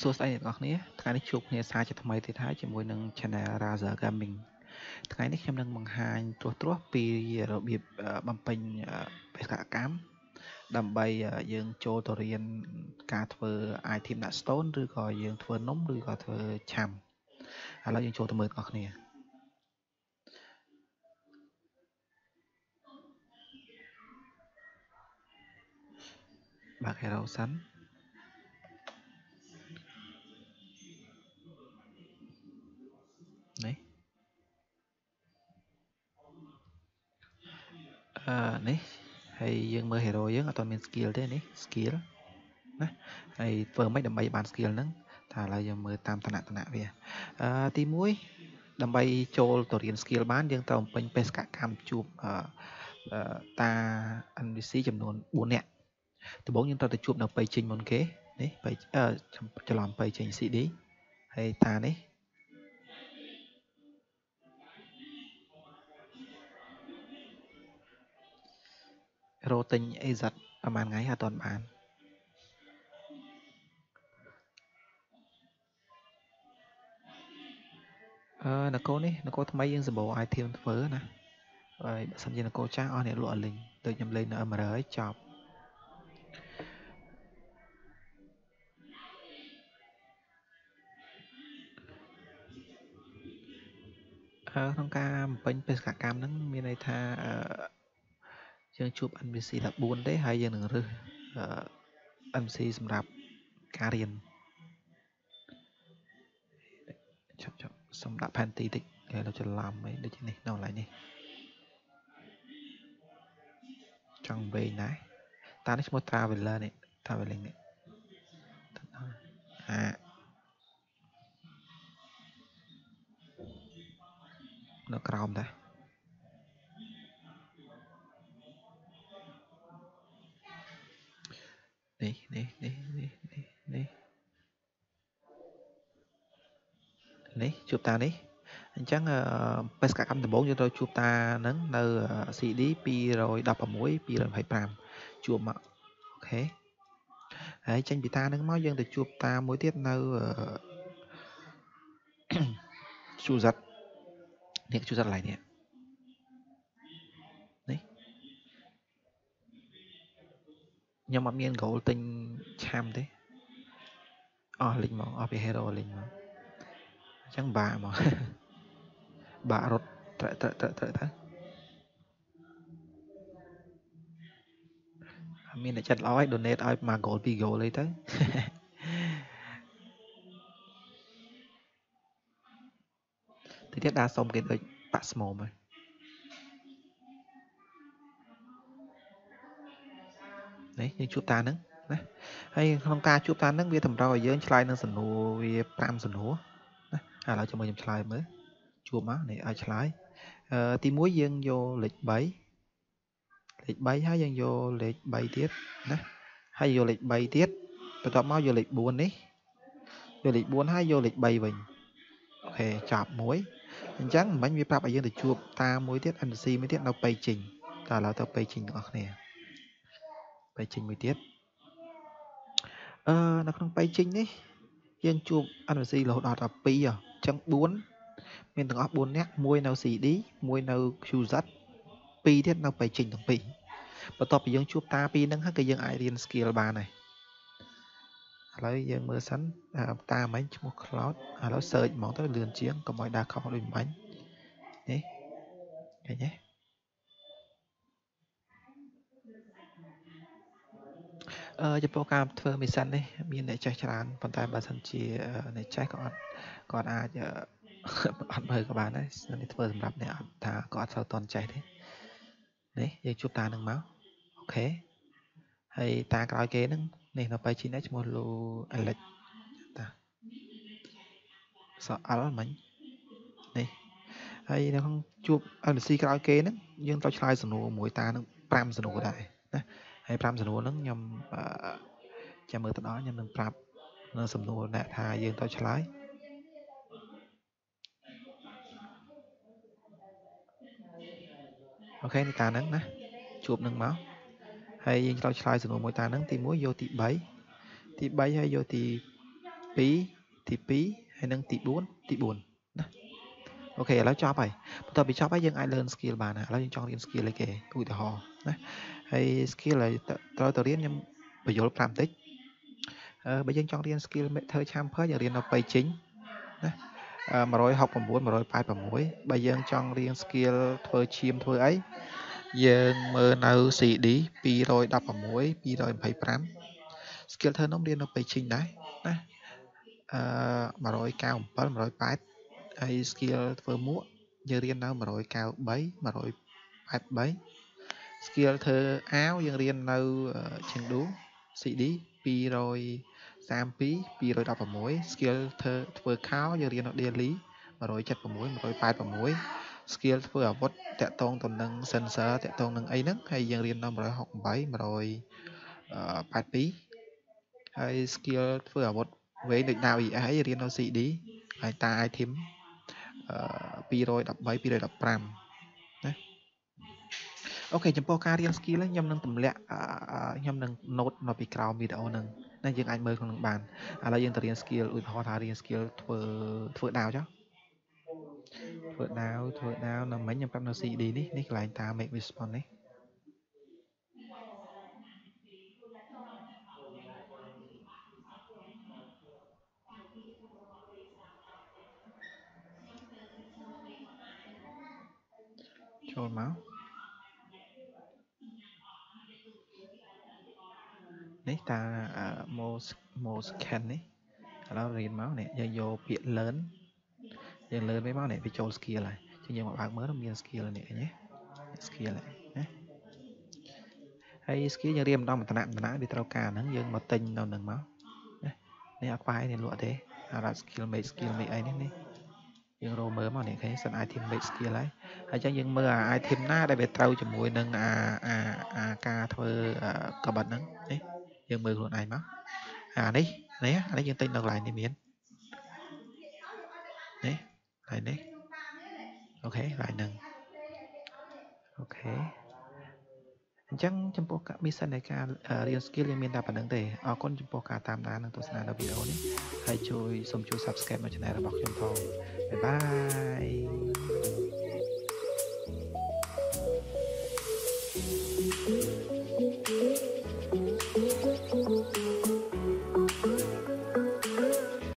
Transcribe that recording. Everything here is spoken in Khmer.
សួស្តីអ្នកនរគ្នាថ្ងៃនេះជួបគ្នាសារជាថ្មីទៀតហើយជាមួយនឹង Channel RaZer Gaming ថ្ងៃនេះខ្ញុំនឹងបង្ហាញត្រួសពីរបៀបបំពេញបេសកកម្មដើម្បីយើងចូលទៅរៀនការធ្វើ item ដាក់ stone ឬក៏យើងធ្វើនំឬក៏ធ្វើឆាំឥឡូវយើងចូលទៅមើលអ្នកនរគ្នាបើក hero សិននេះនេះហើយយើងមើល hero យើងអត់ទាន់មាន skill ទេនេះ skill ណាហើយធ្វើម៉េចដើម្បីបាន skill ហ្នឹងថាឥឡូវយើងមើលតាមឋានៈវាទី1ដើម្បីចូលទៅរៀន skill បានយើងត្រូវបំពេញបេសកកម្មជួបតា NPC ចំនួន4នាក់ដំបូងយើងត្រូវទៅជួបនៅប៉ៃចេញមុនគេនេះប៉ៃច្រឡំប៉ៃចេញ CD ហើយតានេះរោទិញ AZ ប្រហែលថ្ងៃអត់ទាន់បាននគរនេះនគរថ្មីយើងសម្បូរ item ធ្វើណាហើយបើសិនជានគរចាស់អស់អ្នកលក់អលិញដូចខ្ញុំលេងនៅ MR ហើយចប់ក្នុងការបំពេញបេសកកម្មហ្នឹងមានន័យថាយើងជួប NPC 14ទេហើយយើងនឹងរើសNPC សម្រាប់ការរៀនចាប់សុំដាក់ផែនទីតិចគេเราច្រឡំអីដូចនេះនៅកន្លែងនេះចង់វែងណាស់តានេះឈ្មោះ Traveler នេះ Traveling នេះនៅក្រោមដែរនេះជួបតានេះអញ្ចឹងបេសកកម្មដំបូងយើងត្រូវជួបតាហ្នឹងនៅ CD 216 225ជួបមកអូខេហើយចេញពីតាហ្នឹងមកយើងទៅជួបតាមួយទៀតនៅជួសិតនេះជួសិតកន្លែងនេះខ្ញុំអត់មាន goal ទិញឆាំទេអស់លិញមកអស់ពី hero លិញមកអញ្ចឹងបាក់មកបាក់រត់ត្រឹកទៅមានតែចិត្តល្អឲ្យ donate ឲ្យ1 goal 2 goal អីទៅទីទៀតដាក់សុំគេដូចបាក់ស្មោមហើយនេះយើងជួបតាហ្នឹងណាហើយក្នុងការជួបតាហ្នឹងវាតម្រូវឲ្យយើងឆ្លើយនឹងសំណួរវា5សំណួរណាឥឡូវចាំមើលខ្ញុំឆ្លើយមើលជួបមកនេះឲ្យឆ្លើយទី1យើងយកលេខ3ហើយយើងយកលេខ3ទៀតណាហើយយកលេខ3ទៀតបន្ទាប់មកយកលេខ4នេះយកលេខ4ហើយយកលេខ3វិញអូខេចប់មួយអញ្ចឹងមិញវាប្រាប់ឲ្យយើងទៅជួបតាមួយទៀត NPC មួយទៀតនៅប៉ៃចេញតើឥឡូវទៅប៉ៃចេញទាំងអស់គ្នាប៉ៃចេញមួយទៀតនៅក្នុងប៉ៃចេញនេះយើងជួប NPC រហូតដល់12អញ្ចឹង4មានទាំងអស់4នាក់មួយនៅ CD មួយនៅ QZ 2ទៀតនៅប៉ៃចេញទាំងពីរបន្ទាប់ពីយើងជួបតា2ហ្នឹងហើយគឺយើងអាចរៀន skill បានហើយឥឡូវយើងមើលសិនតាមិញឈ្មោះ Cloud ឥឡូវ search ហ្មងទៅលឿនជាងកុំឲ្យដាក់ខុសដូចមិញនេះឃើញទេចំពោះការធ្វើ mission នេះមានអ្នកចេះច្រើនប៉ុន្តែបើសិនជាអ្នកចេះក៏អត់អាចអត់មើលក៏បានដែរនេះធ្វើសម្រាប់អ្នកអត់ថាក៏អត់សូវតន់ចេះទេនេះយើងជួបតានឹងមកអូខេហើយតាក្រោយគេហ្នឹងនេះនៅប៉ៃជីនេះឈ្មោះ Lu Alex តាសអល់មិញនេះហើយនៅក្នុងជួប NPC ក្រោយគេហ្នឹងយើងត្រូវឆ្លើយសំណួរមួយតានឹង5សំណួរដែរណាហើយ5សំណួរហ្នឹងខ្ញុំចាំមើលទៅដល់ខ្ញុំនឹងប្រាប់នៅសំណួរអ្នកថាយើងត្រូវឆ្លើយអូខេនេះតាហ្នឹងណាជួបនឹងមកហើយយើងត្រូវឆ្លើយសំណួរមួយតាហ្នឹងទី1យកទី3ហើយយកទី 2 ទី2ហើយនឹងទី4ណា អូខេឥឡូវចប់ហើយបន្ទាប់ពីចប់ហើយយើងអាច learn skill បានហើយឥឡូវយើងចង់រៀន skill អីគេឧទាហរណ៍ណាហើយ skill ឲ្យត្រូវទៅរៀនខ្ញុំបញ្យល់ប្រាប់បន្តិចបើយើងចង់រៀន skill ធ្វើឆាំភើយើងរៀននៅបៃជីងណា169 186បើយើងចង់រៀន skill ធ្វើឈាមធ្វើអីយើងមើលនៅ CD 216 225 skill ធ្វើនោះរៀននៅបៃជីងដែរណា197 108ហើយ skill ធ្វើមួកយើងរៀននៅ193 183 skill ធ្វើអាវយើងរៀននៅ Chengdu CD 232 216 skill ធ្វើខោយើងរៀននៅ Delhi 176 186 skill ធ្វើអាវុធតាក់ទងទៅនឹង sensor តាក់ទងនឹងអីហ្នឹងហើយយើងរៀននៅ168 182ហើយ skill ធ្វើអាវុធវែងដូចដាវ ES អីរៀននៅ CD ហើយតា item 213 215ណាអូខេចំពោះការរៀន skill ខ្ញុំនឹងទម្លាក់ខ្ញុំនឹង note នៅពីក្រោមវីដេអូហ្នឹងណាយើងអាចមើលក្នុងនឹងបានឥឡូវយើងទៅរៀន skill ឧទាហរណ៍ថារៀន skill ធ្វើដាវចុះធ្វើដាវនៅមិញខ្ញុំប្រាប់នៅ CD នេះកន្លែងតា make response នេះចូលមកនេះតា most can នេះឥឡូវរៀនមកនេះយើងយកពាក្យ learn យើង learn វិញមកនេះវាចូល skill ហើយចឹងយើងមកបើកមើលមាន skill នេះណា skill ណាហើយ skill យើងរៀនម្ដងមួយថ្នាក់វាត្រូវការហ្នឹងយើងមកទិញនៅនឹងមកនេះអត់ខ្វះនេះលក់ទេអារ៉ា skill make អីនេះយើងរកមើលមកនេះឃើញសិន item make skill ហើយចឹងយើងមើលអា item ណាដែលវាត្រូវជាមួយនឹងអាការធ្វើក្បិតហ្នឹងនេះយើងមើលខ្លួនឯងមកអានេះយើងទិញនៅកន្លែងនេះមាននេះហើយនេះអូខេហើយហ្នឹងអូខេអញ្ចឹងចំពោះ mission នៃការរៀន skill យើងមានតែប៉ុណ្្នឹងទេអរគុណចំពោះការតាមដាននិងទស្សនានៅវីដេអូនេះហើយសូមជួយ subscribe នៅ channel របស់ខ្ញុំផងបាយបាយ